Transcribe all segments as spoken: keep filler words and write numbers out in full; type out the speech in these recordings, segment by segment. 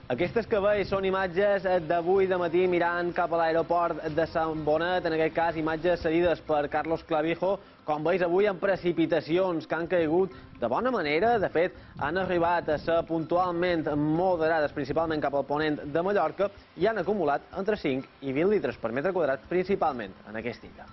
Aquestes que veus són imatges d'avui de matí mirant cap a l'aeroport de Sant Bonet, en aquest cas imatges cedides per Carlos Clavijo. Com veus avui amb precipitacions que han caigut de bona manera, de fet han arribat a ser puntualment moderades principalment cap al ponent de Mallorca i han acumulat entre cinc i vint litres per metre quadrat principalment en aquesta illa.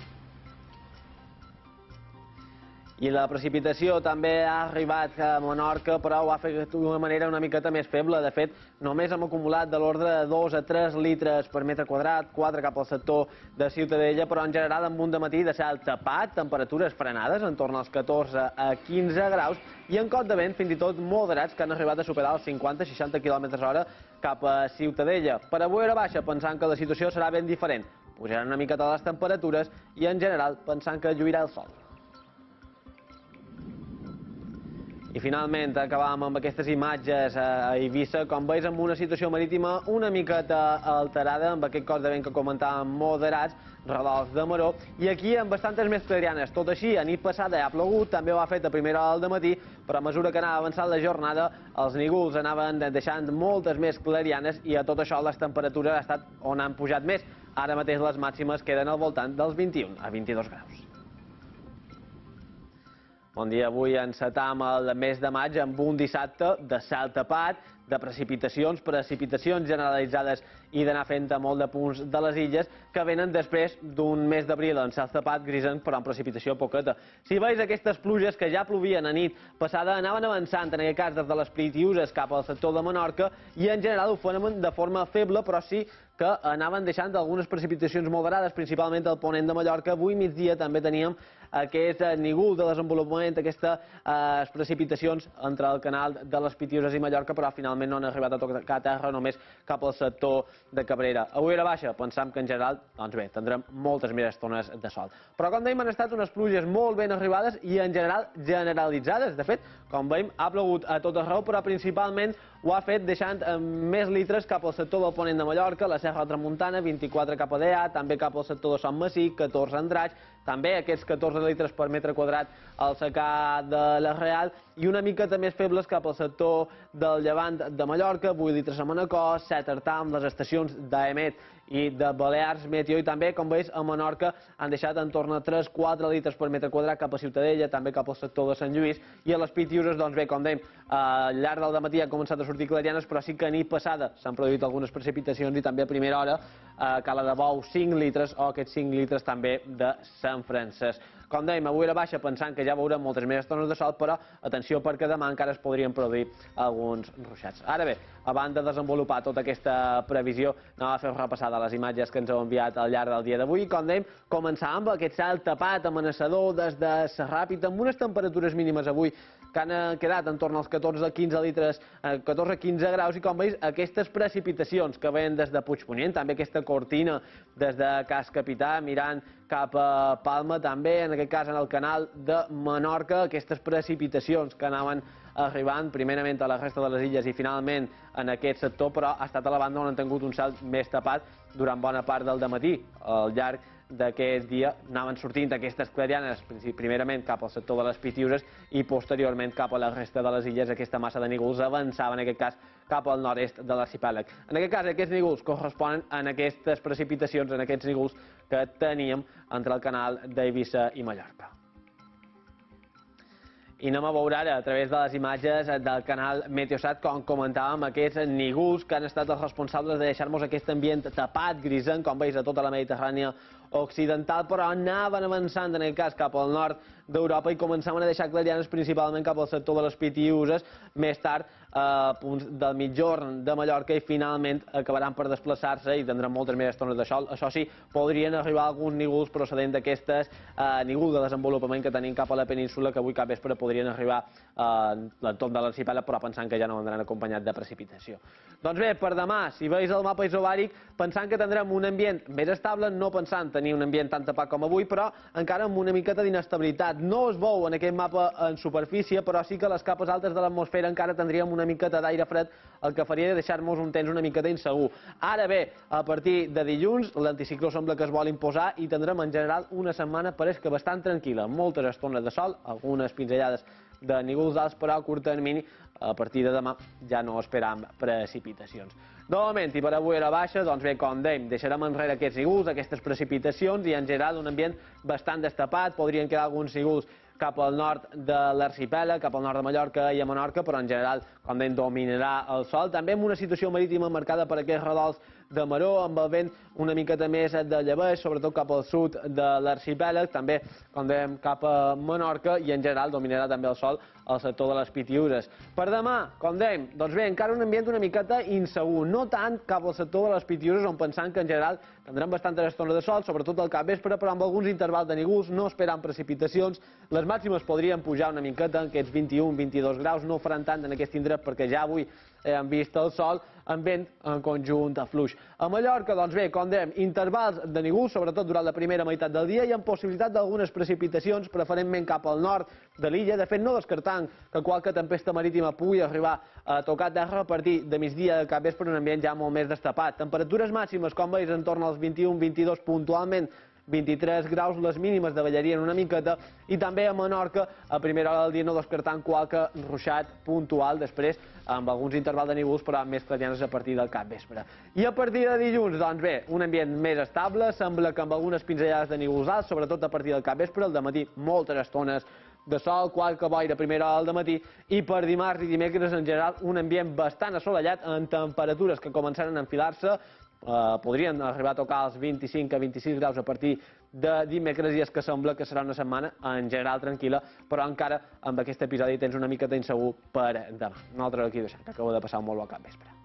I la precipitació també ha arribat a Menorca, però ho ha fet d'una manera una miqueta més feble. De fet, només hem acumulat de l'ordre de dos a tres litres per metre quadrat, quatre cap al sector de Ciutadella, però en general amb un dematí de cel tapat, temperatures frenades, en torn als catorze a quinze graus, i en cot de vent fins i tot moderats, que han arribat a superar els cinquanta a seixanta quilòmetres hora cap a Ciutadella. Per avui hora baixa, pensant que la situació serà ben diferent. Pujaran una miqueta les temperatures i, en general, pensant que lluirà el sol. I finalment acabàvem amb aquestes imatges a Eivissa, com veus amb una situació marítima una miqueta alterada, amb aquest cos de vent que comentàvem moderats, redols de maró, i aquí amb bastantes més clarianes. Tot així, a nit passada ha plogut, també ho ha fet a primera hora del matí, però a mesura que anava avançant la jornada, els nígols anaven deixant moltes més clarianes i a tot això les temperatures ha estat on han pujat més. Ara mateix les màximes queden al voltant dels vint-i-un a vint-i-dos graus. Bon dia, avui encetam el mes de maig amb un dissabte de cel tapat, de precipitacions, precipitacions generalitzades i d'anar fent a molt de punts de les illes que venen després d'un mes d'abril en cel tapat, grisenc, però amb precipitació poqueta. Si veus aquestes pluges que ja plovien a nit passada anaven avançant, en aquest cas des de les Plitiuses cap al sector de Menorca, i en general ho feien de forma feble, però sí que anaven deixant algunes precipitacions moderades, principalment al ponent de Mallorca. Avui migdia també teníem aquest nígol de desenvolupament, aquestes precipitacions entre el canal de les Plitiuses i Mallorca, però finalment no han arribat a tocar terra, només cap al sector de Cabrera. Avui era baixa, pensam que en general, doncs bé, tindrem moltes més estones de sol. Però com dèiem, han estat unes pluges molt ben arribades i en general generalitzades. De fet, com veiem, ha plogut a tot arreu, però principalment ho ha fet deixant més litres cap al sector del ponent de Mallorca, la Serra Tramuntana, vint-i-quatre cap a Deià, també cap al sector de Sant Mací, catorze a Andratx, també aquests catorze litres per metre quadrat al secà de la Real, i una miqueta més febles cap al sector del Llevant de Mallorca, vuit litres a Manacor, set a Artà, amb les estacions d'Aemet i de Balears Meteo, i també, com veus, a Menorca han deixat en torn a tres a quatre litres per metre quadrat cap a Ciutadella, també cap al sector de Sant Lluís, i a les Plitiuses, doncs bé, com dèiem, al llarg del dematí han començat a sortir clarianes, però sí que a nit passada s'han produït algunes precipitacions i també a primera hora a Cala de Bou cinc litres o aquests cinc litres també de Sant Francesc. Com dèiem, avui era baixa pensant que ja veurem moltes més estones de sol, però atenció perquè demà encara es podrien produir alguns ruixats. Ara bé, abans de desenvolupar tota aquesta previsió, anem a fer una repassada a les imatges que ens heu enviat al llarg del dia d'avui. Com dèiem, començar amb aquest cel tapat, amenaçador des de Serràpit, amb unes temperatures mínimes avui que han quedat en torn als catorze a quinze litres, catorze a quinze graus, i com veus, aquestes precipitacions que venen des de Puigpunyent, també aquesta cortina des de Cas Capità, mirant cap a Palma, també, en aquest cas en el canal de Menorca, aquestes precipitacions que anaven arribant primerament a la resta de les illes i finalment en aquest sector, però ha estat a la banda on han tingut un cel més tapat durant bona part del dematí. Al llarg d'aquest dia anaven sortint aquestes clarianes primerament cap al sector de les Plitiuses i posteriorment cap a la resta de les illes. Aquesta massa de nígols avançava en aquest cas cap al nord-est de l'arxipèlag. En aquest cas aquests nígols corresponen a aquestes precipitacions, en aquests nígols que teníem entre el canal d'Eivissa i Mallorca. I anem a veure ara, a través de les imatges del canal Meteosat, com comentàvem, aquests nígols que han estat els responsables de deixar-nos aquest ambient tapat, grisenc, com veus, a tota la Mediterrània occidental, però anaven avançant, en aquest cas, cap al nord d'Europa i començaven a deixar clarianes principalment cap al sector de les Plitiuses, més tard a punts del mitjorn de Mallorca, i finalment acabaran per desplaçar-se i tindran moltes més estones de sol. Això sí, podrien arribar alguns nígols procedents d'aquestes nígols de desenvolupament que tenim cap a la península, que avui cap vespre podrien arribar a l'entorn de l'arxipèlag, però pensant que ja no vendran acompanyat de precipitació. Doncs bé, per demà, si veus el mapa isobàric, pensant que tindrem un ambient més estable, no pensant tenir un ambient tan tapat com avui, però encara amb una miqueta d'inestabilitat. No es veu en aquest mapa en superfície, però sí que les capes altes de l'atmosfera encara tindríem una miqueta d'aire fred, el que faria deixar-nos un temps una miqueta insegur. Ara bé, a partir de dilluns, l'anticicló sembla que es vol imposar i tindrem en general una setmana pareix que bastant tranquil·la, moltes estones de sol, algunes pinzellades de nívols alts, però a curt termini, a partir de demà, ja no esperam precipitacions. De moment, i per avui a la baixa, doncs bé, com dèiem, deixarem enrere aquests nívols, aquestes precipitacions, i en general un ambient bastant destapat, podrien quedar alguns nívols cap al nord de l'arxipèlag, cap al nord de Mallorca i a Menorca, però en general, com dèiem, dominarà el sol. També amb una situació marítima marcada per aquests radols de maró, amb el vent una miqueta més de llebeig, sobretot cap al sud de l'arxipèlag, també, com dèiem, cap a Menorca, i en general dominarà també el sol al sector de les Pitiüses. Per demà, com dèiem, doncs bé, encara un ambient una miqueta insegur, no tant cap al sector de les Pitiüses, on pensant que en general tindrem bastantes estones de sol, sobretot al capvespre, però amb alguns intervals de nívols, no esperant precipitacions. Les màximes podrien pujar una miqueta, en aquests vint-i-un vint-i-dos graus, no faran tant en aquest indret perquè ja avui hem vist el sol, amb vent en conjunt a fluix. A Mallorca, doncs bé, com dèiem, intervals de nívols, sobretot durant la primera meitat del dia, i amb possibilitat d'algunes precipitacions, preferentment cap al nord de l'illa. De fet, no descartant que qualque tempesta marítima pugui arribar a tocar terra a partir de migdia de capvespre, un ambient ja molt més destapat. Temperatures màximes, com veus, en torn als vint-i-un vint-i-dos puntualment, vint-i-tres graus, les mínimes davallarien una miqueta, i també a Menorca, a primera hora del dia, no descartant qualque ruixat puntual, després amb alguns intervals de nívols, però més clarianes a partir del capvespre. I a partir de dilluns, doncs bé, un ambient més estable, sembla que amb algunes pinzellades de nívols alts, sobretot a partir del capvespre, al dematí moltes estones de sol, qualque boira a primera hora del dematí, i per dimarts i dimecres, en general, un ambient bastant assolellat, amb temperatures que començaran a enfilar-se. Uh, podrien arribar a tocar els vint-i-cinc a vint-i-sis graus a partir de dimecres, i és que sembla que serà una setmana en general tranquil·la, però encara amb aquest episodi tens una miqueta insegur per demà. Nosaltres aquí deixem, que acabo de passar un molt bon capvespre.